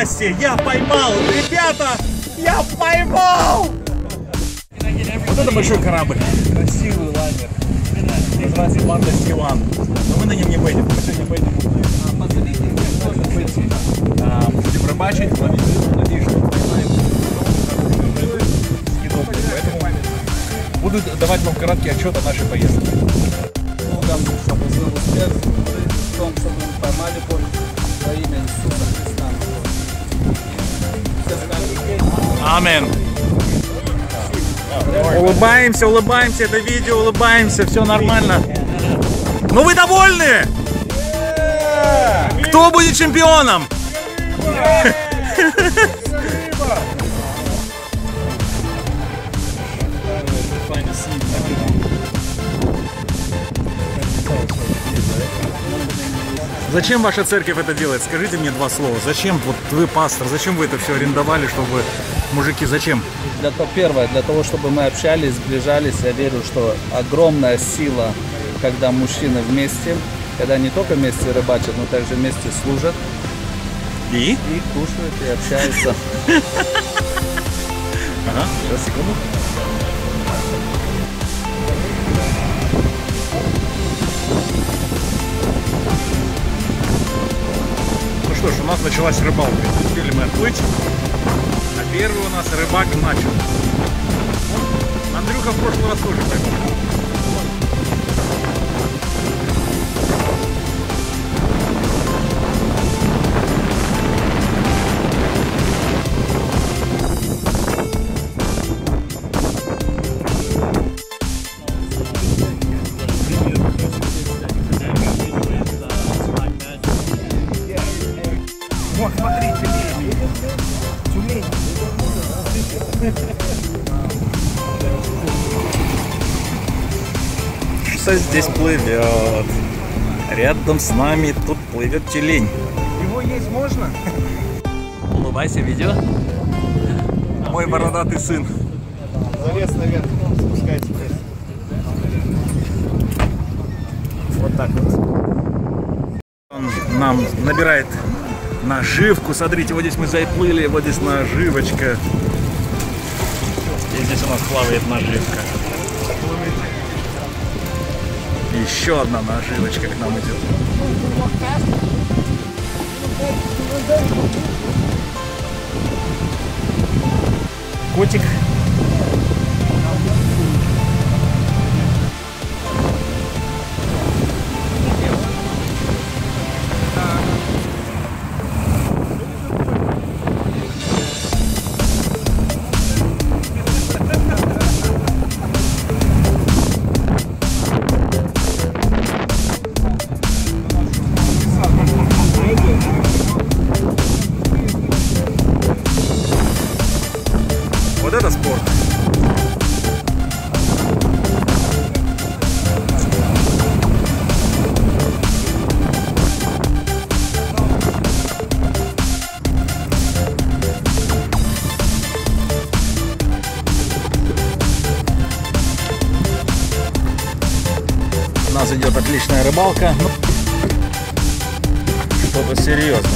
счастье! Я поймал! Ребята! Я поймал! Вот это большой корабль. Красивый лайнер. Называется Банда Силан. Но мы на нем не поедем. Мы сегодня поедем. Будем рыбачить, ловить рыбу. Надеюсь, что поймаем. Поэтому буду давать вам короткий отчет о нашей поездке. Чтобы был успех в том, чтобы мы поймали во имя Иисуса Христа. Амин. Улыбаемся, улыбаемся, это видео, улыбаемся, все нормально. Ну вы довольны? Кто будет чемпионом? Зачем ваша церковь это делает? Скажите мне два слова. Зачем, вот вы пастор, зачем вы это все арендовали, чтобы мужики, зачем? Первое, для того, чтобы мы общались, сближались. Я верю, что огромная сила, когда мужчины вместе, когда не только вместе рыбачат, но также вместе служат. И кушают, и общаются. Ага, сейчас, секунду. Ну что ж, у нас началась рыбалка. Успели мы отплыть. А первый у нас рыбак начал. Андрюха в прошлый раз тоже поймал. Вот, смотрите, тюлень. Что здесь плывет? Рядом с нами тут плывет тюлень. Его есть можно? Улыбайся, видео. Мой бородатый сын. Залез наверх, спускайте вниз. Вот так вот. Он нам набирает наживку. Смотрите, вот здесь мы заплыли, вот здесь наживочка. И здесь у нас плавает наживка. Еще одна наживочка к нам идет. Котик. Вот это спорт. У нас идет отличная рыбалка. Что-то серьезное.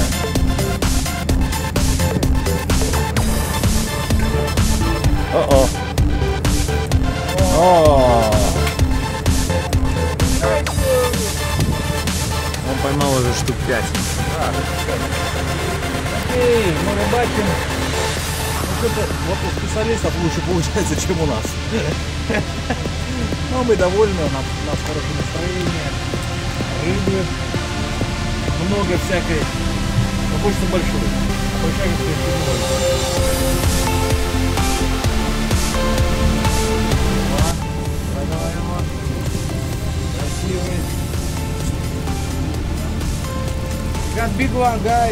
О-о. О. Он поймал уже штук 5. Окей, мы рыбачим. Вот у специалистов лучше получается, чем у нас. Но мы довольны, у нас хорошее настроение, рыбы, много всякой, но хочется большой. А большая красивый. Got big one, guys.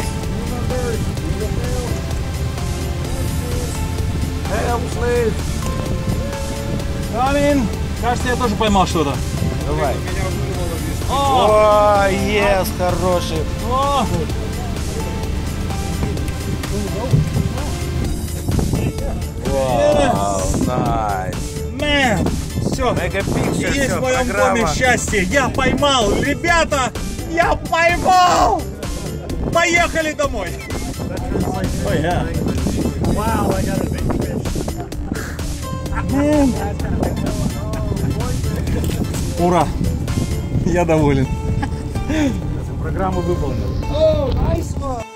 Help, please. Камин. Кажется, я тоже поймал что-то. Давай. О, О, yes, хороший. о. Вау, найс. Man. Все. Мегапиксель, Есть всё, в моем программа. доме счастье. Я поймал. Ребята, я поймал. Поехали домой. Oh yeah. Wow, I got a big fish. Ура! Я доволен. Программу выполнил. Oh, nice one.